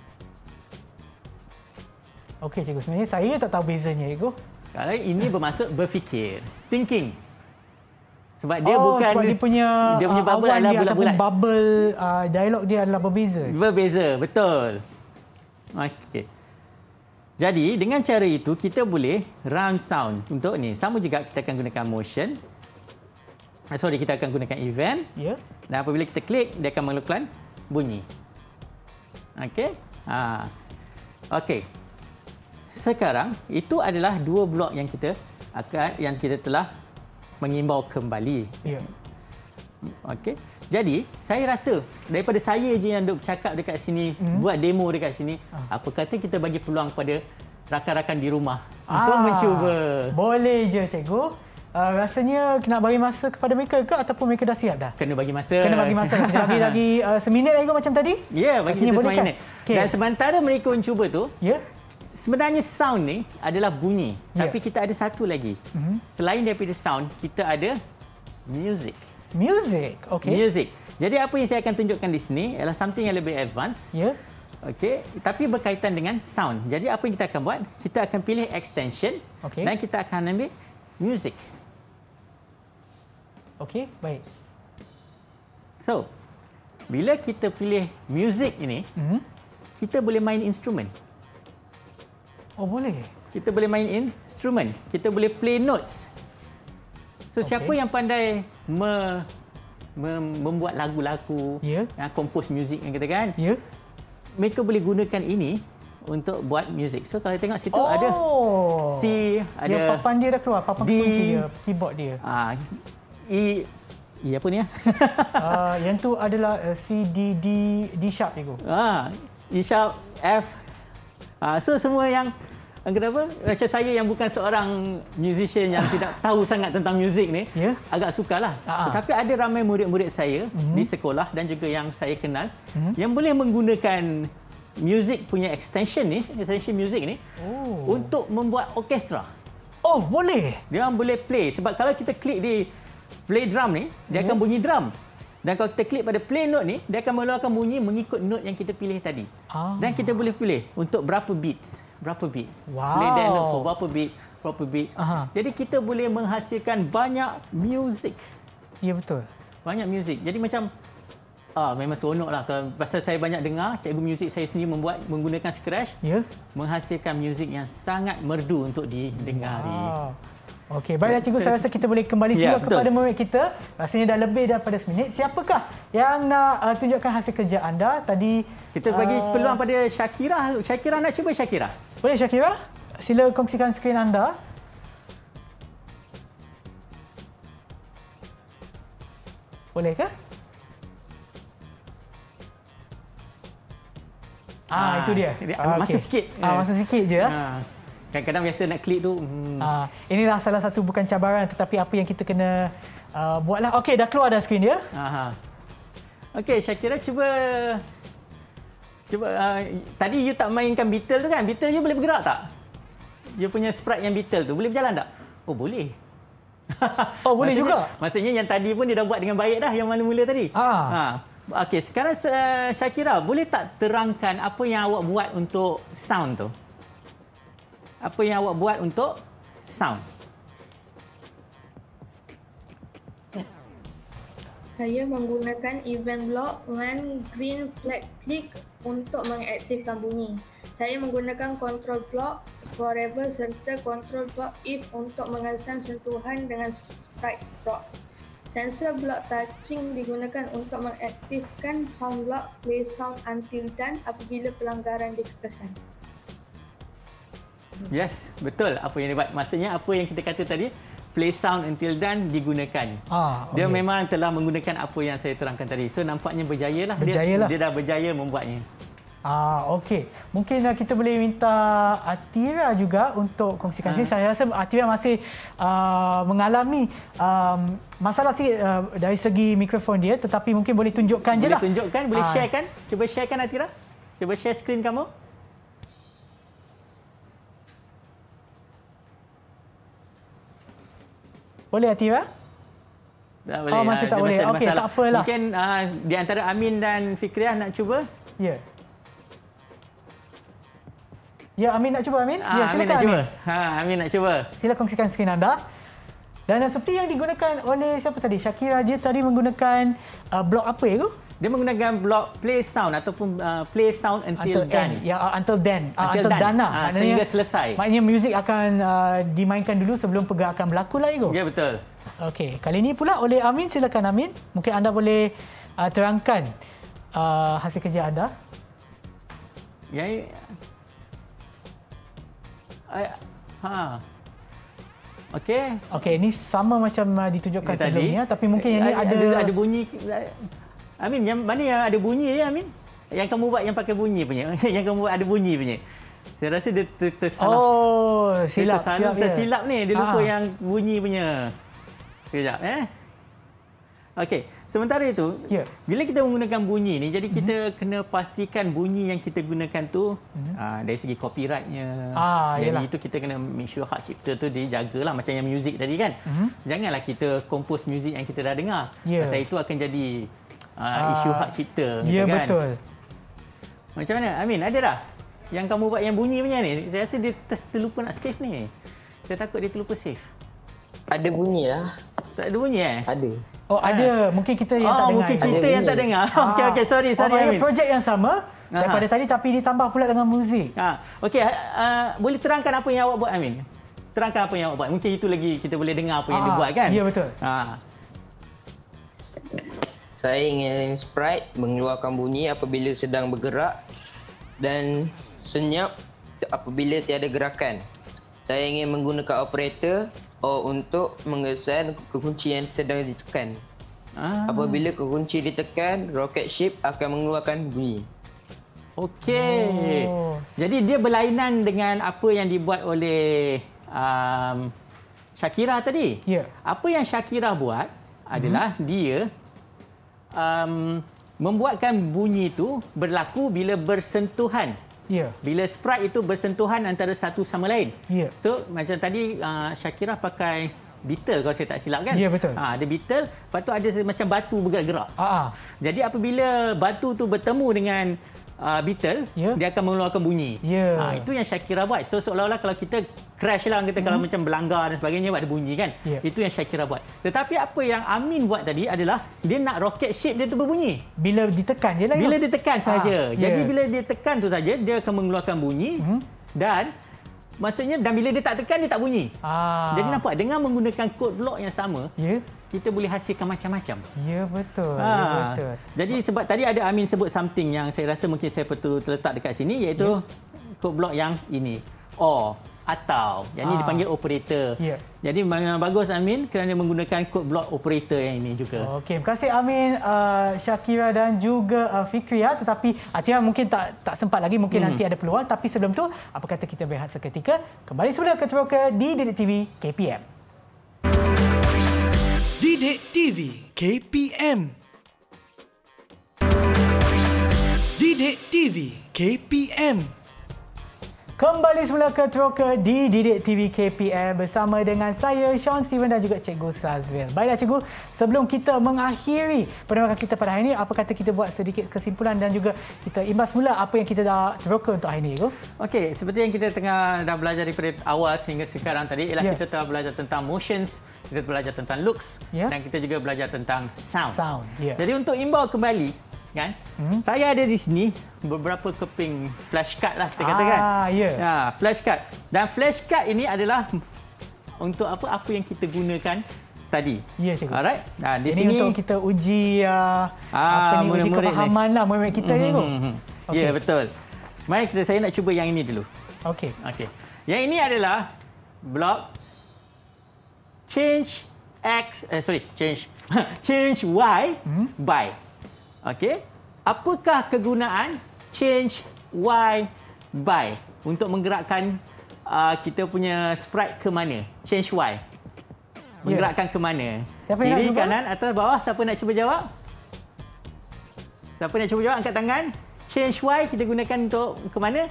Okey cikgu, sebenarnya saya tak tahu bezanya cikgu. Kalau ini bermaksud berfikir, thinking. Sebab dia oh, bukan sebab dia punya, dia punya uh, bubble awan adalah dia ataupun bulat-bulat. bubble uh, dialog dia adalah berbeza. Berbeza, betul. Okey. Jadi dengan cara itu kita boleh round sound untuk ni. Sama juga kita akan gunakan motion. Ah, Sorry, kita akan gunakan event. Ya. Dan apabila kita klik, dia akan mengeluarkan bunyi. Okey. Ha. Okey. Sekarang itu adalah dua blok yang kita akan yang kita telah mengimbau kembali. Ya. Okey. Jadi, saya rasa daripada saya je yang duk bercakap dekat sini, hmm. buat demo dekat sini, ah. apa kata kita bagi peluang pada rakan-rakan di rumah untuk Ah, mencuba. Boleh je cikgu. Uh, rasanya nak bagi masa kepada mereka ke ataupun mereka dah siap dah? Kena bagi masa. Kena bagi masa. Kita bagi lagi uh, seminit lagi macam tadi? Ya, bagi Rasanya kita boleh sembilan kan? minit. Okey. Dan sementara mereka mencuba tu, Ya. sebenarnya sound ni adalah bunyi. Ya. Tapi kita ada satu lagi. Mm-hmm. Selain daripada sound, kita ada music. Music. Okey. Music. Jadi apa yang saya akan tunjukkan di sini adalah something yang lebih advance. Ya. Okey, tapi berkaitan dengan sound. Jadi apa yang kita akan buat? Kita akan pilih extension Okey. dan kita akan ambil music. Okey, baik. So, bila kita pilih music ini, Hmm. kita boleh main instrumen. Oh, boleh. Kita boleh main instrumen. Kita boleh play notes. So, Okey. siapa yang pandai me, me, membuat lagu-lagu, Ya. yang compose music yang kita kan, Ya. mereka boleh gunakan ini untuk buat music. So, kalau tengok situ Oh. ada C, ada Dia papan dia dah keluar, papan D. kunci dia, keyboard dia. ah, E, E apa ni ya? uh, yang tu adalah uh, C, D, D, D sharp cikgu. ah, E sharp, F. Ah, so semua yang yang kenapa? Macam saya yang bukan seorang musician yang tidak tahu sangat tentang muzik ni, Ya. agak sukarlah. Ah. Tetapi ada ramai murid-murid saya mm-hmm. di sekolah dan juga yang saya kenal mm-hmm. yang boleh menggunakan muzik punya extension ni, extension muzik ni Oh. untuk membuat orkestra. Oh, boleh. Dia orang boleh play sebab kalau kita klik di play drum ni, dia Ya. akan bunyi drum. Dan kalau kita klik pada play note ni, dia akan mengeluarkan bunyi mengikut note yang kita pilih tadi. Ah. Dan kita boleh pilih untuk berapa beats, berapa beat. Wow. Play that note for berapa beat, berapa beat. Aha. Jadi kita boleh menghasilkan banyak music. Ya, betul. Banyak music. Jadi macam ah memang seronok lah kalau pasal saya banyak dengar cikgu muzik saya sendiri membuat menggunakan scratch, Ya. menghasilkan muzik yang sangat merdu untuk didengari. Wow. Okey, baiklah cikgu, saya rasa kita boleh kembali Ya, semua betul. kepada murid kita. Rasanya dah lebih daripada seminit. Siapakah yang nak uh, tunjukkan hasil kerja anda? Tadi Kita bagi uh, peluang pada Syakira. Syakira nak cuba Syakira? Boleh Syakira? Sila kongsikan skrin anda. Boleh ke? Ah, Ah, itu dia. dia Ah, masa okey. sikit. Ah, masa sikit je. Ha. Kadang-kadang biasa nak klik tu. Hmm. Ah, inilah salah satu bukan cabaran tetapi apa yang kita kena uh, buatlah. Okey, dah keluar dah skrin dia. Aha. Okey, Syakira cuba cuba uh, tadi you tak mainkan Beetle tu kan? Beetle you boleh bergerak tak? You punya sprite yang Beetle tu boleh berjalan tak? Oh, boleh. Oh, boleh maksudnya, juga? Maksudnya yang tadi pun dia dah buat dengan baik dah yang mula-mula tadi. Ah. Ha. Okey, sekarang uh, Syakira, boleh tak terangkan apa yang awak buat untuk sound tu? Apa yang awak buat untuk sound? Saya menggunakan event block dengan green flag click untuk mengaktifkan bunyi. Saya menggunakan control block variable serta control block if untuk mengesan sentuhan dengan sprite block. Sensor block touching digunakan untuk mengaktifkan sound block play sound until done apabila pelanggaran dikesan. Yes, betul apa yang dia buat. Maksudnya apa yang kita kata tadi, play sound until done digunakan. Ah, okay. Dia memang telah menggunakan apa yang saya terangkan tadi. So nampaknya berjaya lah. Berjaya dia, lah. dia dah berjaya membuatnya. Ah, okey. Mungkin uh, kita boleh minta Atira juga untuk kongsikan. Ha. Saya rasa Atira masih uh, mengalami um, masalah sikit uh, dari segi mikrofon dia, tetapi mungkin boleh tunjukkan je boleh lah. Boleh tunjukkan, boleh Ah. sharekan. Cuba sharekan Atira. Cuba share skrin kamu. Boleh Atira? Tak boleh. Oh, masih Ah, tak dia boleh. masih ada Okey, masalah. tak apalah. Mungkin uh, di antara Amin dan Fikriah nak cuba. Ya. Ya, Amin nak cuba Amin? Ah, Ya, Amin silakan nak cuba. Amin. Ha, Amin nak cuba. Sila kongsikan skrin anda. Dan uh, seperti yang digunakan oleh siapa tadi? Syakira, dia tadi menggunakan uh, blok apa ya tu? Dia menggunakan blok play sound ataupun uh, play sound until, Until done. end. Ya, uh, until then. Uh, Until until done. done lah. Ah, sehingga selesai. Maknanya muzik akan uh, dimainkan dulu sebelum pergerakan berlaku lah Ego. Ya, betul. Okey, kali ini pula oleh Amin. Silakan Amin. Mungkin anda boleh uh, terangkan uh, hasil kerja anda. Ya. Ay, ha. Okey. Okey, ini sama macam uh, ditunjukkan Ini tadi. sebelumnya, tapi mungkin yang ini ada ada ada bunyi. Amin, yang mana yang ada bunyi ya Amin? Yang kamu buat yang pakai bunyi punya. Yang kamu buat ada bunyi punya. Saya rasa dia ter, tersalah. Oh, silap, dia tersalah, silap, ya. tersilap ni. Dia lupa Ha. yang bunyi punya. Sekejap eh. Okey, sementara itu, Ya. bila kita menggunakan bunyi ni, jadi kita mm-hmm. kena pastikan bunyi yang kita gunakan tu mm-hmm. aa, dari segi copyrightnya. Ah, jadi yelah. itu kita kena make sure hak cipta tu dijagalah macam yang muzik tadi kan. Mm-hmm. Janganlah kita compose muzik yang kita dah dengar. Ya. Pasal itu akan jadi aa, Ah, isu hak cipta. Ya, gitu kan? betul. Macam mana? Amin, ada dah? Yang kamu buat yang bunyi punya ni, saya rasa dia ter- terlupa nak save ni. Saya takut dia terlupa save. Ada bunyi lah. Tak ada bunyi eh? Ada. Oh, ada. Mungkin kita yang oh, tak dengar. mungkin Ego. kita Ada yang tak bunyi. dengar. Okey, okey. Sorry, sorry Oh, Amin. projek yang sama daripada Aha. tadi tapi ditambah pula dengan muzik. Ha, okey, uh, boleh terangkan apa yang awak buat Amin? Terangkan apa yang awak buat. Mungkin itu lagi kita boleh dengar apa yang Ah, dia buat kan? ya, betul. Ha. Saya ingin sprite mengeluarkan bunyi apabila sedang bergerak dan senyap apabila tiada gerakan. Saya ingin menggunakan operator O untuk mengesan kekunci yang sedang ditekan. Ah. Apabila kekunci ditekan, rocket ship akan mengeluarkan bunyi. Okey. Oh. Jadi dia berlainan dengan apa yang dibuat oleh um, Syakira tadi. Ya. Apa yang Syakira buat adalah hmm. dia um, membuatkan bunyi itu berlaku bila bersentuhan. Ya. Bila sprite itu bersentuhan antara satu sama lain. Ya. So macam tadi uh, Syakira pakai beetle kalau saya tak silap kan? Ya, betul. Ha, ada beetle, lepas tu ada macam batu bergerak-gerak. Ah, ah. Jadi apabila batu tu bertemu dengan uh, beetle, Ya. dia akan mengeluarkan bunyi. Ya. Ha, itu yang Syakira buat. So seolah-olah kalau kita crash lah, kita hmm. kalau macam berlanggar dan sebagainya ada bunyi kan. Ya. Itu yang Syakira buat. Tetapi apa yang Amin buat tadi adalah dia nak rocket ship dia tu berbunyi. Bila ditekan je lah. Bila Ego. dia tekan saja. Ah, Jadi ya. bila dia tekan tu saja dia akan mengeluarkan bunyi Mhm. dan maksudnya dan bila dia tak tekan dia tak bunyi. Ah. Jadi nampak dengan menggunakan kod blok yang sama, Ya. kita boleh hasilkan macam-macam. Ya, betul. Ya, Ha. betul. Jadi sebab tadi ada Amin sebut something yang saya rasa mungkin saya perlu letak dekat sini iaitu yeah. kod blok yang ini. Or atau. Yang ini Ah. dipanggil operator. Ya. Jadi memang bagus Amin kerana menggunakan kod blok operator yang ini juga. Okey, terima kasih Amin, uh, Syakira dan juga uh, Fikriah. Tetapi Atira mungkin tak tak sempat lagi, mungkin hmm. nanti ada peluang. Tapi sebelum tu, apa kata kita berehat seketika? Kembali semula ke Teroka di Didik T V K P M. Didik T V K P M. Didik T V K P M. Kembali semula ke Teroka di Didik T V K P M bersama dengan saya, Sean Steven dan juga Cikgu Sazril. Baiklah Cikgu, sebelum kita mengakhiri pertemuan kita pada hari ini, apa kata kita buat sedikit kesimpulan dan juga kita imbas mula apa yang kita dah teroka untuk hari ini, Cikgu? Okey, seperti yang kita tengah dah belajar daripada awal sehingga sekarang tadi ialah Ya. kita telah belajar tentang motions, kita belajar tentang looks Ya. dan kita juga belajar tentang sound. Sound, ya. Jadi untuk imbau kembali kan? Hmm. Saya ada di sini beberapa keping flashcard lah kita katakan. Ah, ya. Yeah. Ya, flashcard. Dan flashcard ini adalah untuk apa apa yang kita gunakan tadi. Ya, cikgu. Alright. Nah, di ini sini untuk kita uji uh, ah, apa ni uji kefahaman ni. lah murid kita mm-hmm. cikgu. Okay. Ya, betul. Mari kita saya nak cuba yang ini dulu. Okey. Okey. Yang ini adalah blok change X eh sorry, change change Y hmm? by. Okey. Apakah kegunaan change Y by untuk menggerakkan uh, kita punya sprite ke mana? Change Y. Menggerakkan yeah. ke mana? Kiri, kanan, atas, bawah. Siapa nak cuba jawab? Siapa nak cuba jawab? Angkat tangan. Change Y kita gunakan untuk ke mana?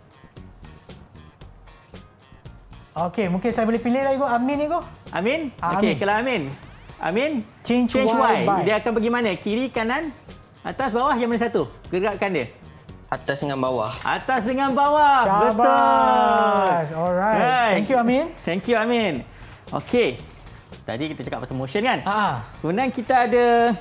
Okey, mungkin saya boleh pilih lah, Ibu. Amin, Ibu. Amin? Ah, Okey, Amin. kalau Amin. Amin, change, change Y. Y. y. Dia akan pergi mana? Kiri, kanan, atas, bawah, yang mana satu? Gerakkan dia. Atas dengan bawah. Atas dengan bawah. Syabas. Betul. Alright. Right. Thank you, Amin. Thank you, Amin. Okey. Tadi kita cakap pasal motion kan? Ha. Kemudian kita ada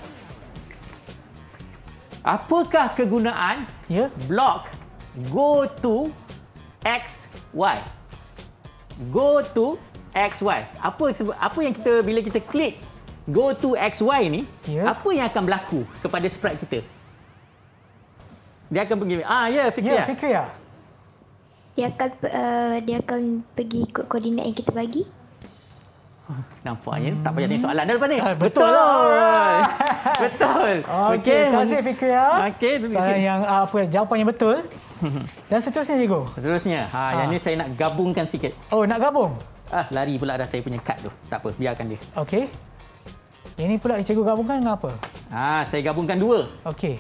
apakah kegunaan ya? blok go to X Y? Go to X Y. Apa apa yang kita bila kita klik go to X Y ni, ya? Apa yang akan berlaku kepada sprite kita? Dia akan pergi ah ya, Fikri. Ya, Fikri ya. Dia akan uh, dia akan pergi ikut koordinat yang kita bagi. Nampaknya hmm. tak payah tanya soalan dah lepas ni. Ah, betul. Betul. Betul. Okey, terima kasih Fikri ya. Okey, soalan yang uh, apa jawapan yang betul. Dan seterusnya, cikgu. Seterusnya. Ha, ha, yang ni saya nak gabungkan sikit. Oh, nak gabung? Ah, lari pula dah saya punya kad tu. Tak apa, biarkan dia. Okey. Ini pula cikgu gabungkan dengan apa? Ah, saya gabungkan dua. Okey.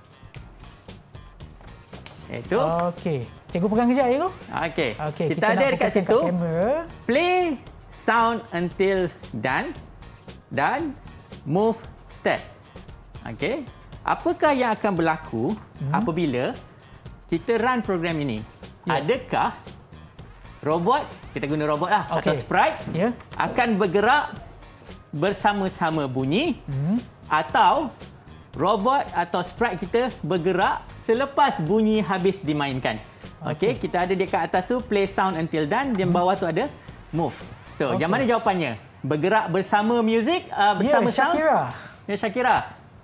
Itu. Okey. Cikgu pegang kejap, cikgu. Okey. Okey, kita, kita ada dekat situ. Play sound until done dan move step. Okey. Apakah yang akan berlaku hmm. apabila kita run program ini? Ya. Adakah robot, kita guna robot lah, okay. atau sprite, ya. akan bergerak bersama-sama bunyi hmm. atau robot atau sprite kita bergerak selepas bunyi habis dimainkan? Okey, okay. kita ada dekat atas tu play sound until done, di bawah tu ada move. So, okay. yang mana jawapannya? Bergerak bersama music, uh, bersama ya, sound? Shakira. Ya, Shakira.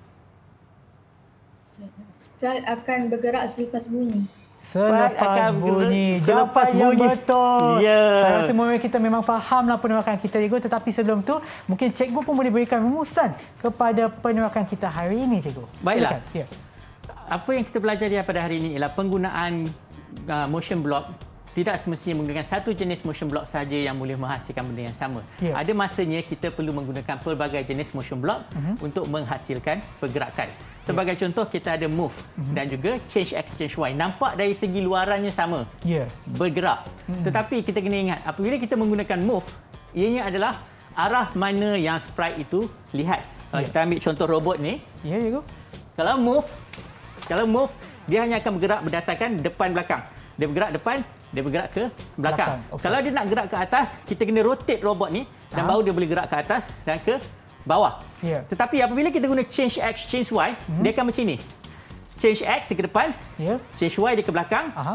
Sprite akan bergerak selepas bunyi. Selepas akan bunyi. Selepas Jawapan bunyi. Yang betul. Yeah. Saya rasa murid kita memang fahamlah penerakan kita, cikgu. Tetapi sebelum tu, mungkin cikgu pun boleh berikan rumusan kepada penerakan kita hari ini, cikgu. Baiklah. Ya. Apa yang kita belajar pada hari ini ialah penggunaan uh, motion block. Tidak semestinya menggunakan satu jenis motion block sahaja yang boleh menghasilkan benda yang sama. Yeah. Ada masanya kita perlu menggunakan pelbagai jenis motion block uh-huh. untuk menghasilkan pergerakan. Sebagai yeah. contoh, kita ada move uh-huh. dan juga change X, change Y. Nampak dari segi luarannya sama, yeah. bergerak. Uh-huh. Tetapi kita kena ingat, apabila kita menggunakan move, ianya adalah arah mana yang sprite itu lihat. Kalau yeah. kita ambil contoh robot ni, ya, yeah, cikgu. Kalau move, kalau move, dia hanya akan bergerak berdasarkan depan belakang. Dia bergerak depan, dia bergerak ke belakang. belakang. Okay. Kalau dia nak gerak ke atas, kita kena rotate robot ni dan ha? baru dia boleh gerak ke atas dan ke bawah. Yeah. Tetapi apabila kita guna change X, change Y, hmm. dia akan macam ni. Change X dia ke depan, yeah. change Y dia ke belakang. Aha.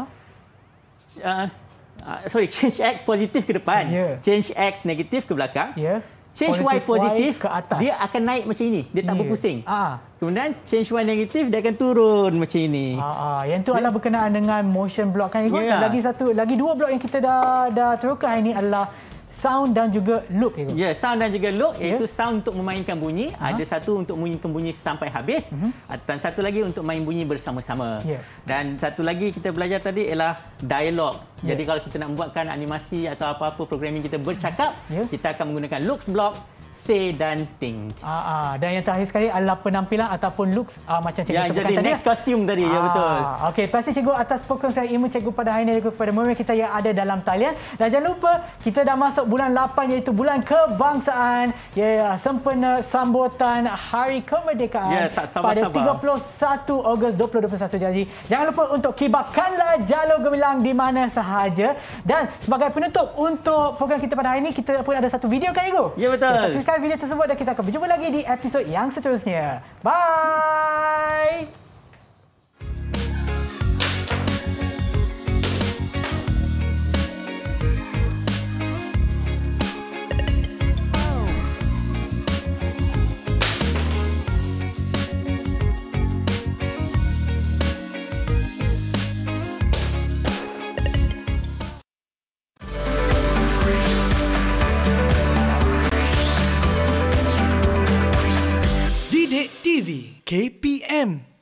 Uh, uh, sorry, change X positif ke depan, yeah. change X negatif ke belakang. Yeah. Change Y positif, ke atas. Dia akan naik macam ini. Dia tak yeah. berpusing. Ah. Kemudian change Y negatif, dia akan turun macam ini. Ah, ah. Yang itu adalah berkenaan dengan motion block kan, Ibu? Yeah. Lagi satu, lagi dua blok yang kita dah dah terukkan hari ini adalah sound dan juga loop, Ibu. Ya, yeah, sound dan juga loop, yeah. iaitu sound untuk memainkan bunyi. Uh-huh. Ada satu untuk memainkan bunyi sampai habis. Uh-huh. Dan satu lagi untuk main bunyi bersama-sama. Yeah. Dan satu lagi kita belajar tadi ialah dialog. Yeah. Jadi kalau kita nak membuatkan animasi atau apa-apa programming kita bercakap, yeah. kita akan menggunakan looks block, say dan think. Ah, ah. Dan yang terakhir sekali adalah penampilan ataupun looks ah, macam cikgu ya, sebutkan jadi tadi. Next costume tadi, ah. ya betul. Okey, terima kasih cikgu atas perkongsian ilmu cikgu pada hari ini kepada murid kita yang ada dalam talian. Dan jangan lupa, kita dah masuk bulan lapan iaitu bulan kebangsaan. Ya, sempena sambutan Hari Kemerdekaan ya, tak sabar, pada tiga puluh satu Ogos dua ribu dua puluh satu. Jadi, jangan lupa untuk kibarkanlah jalur gemilang di mana sahaja. Dan sebagai penutup untuk program kita pada hari ini, kita pun ada satu video kan, cikgu? Ya, betul. Ya, saksikan video tersebut dan kita akan berjumpa lagi di episod yang seterusnya. Bye! T V K P M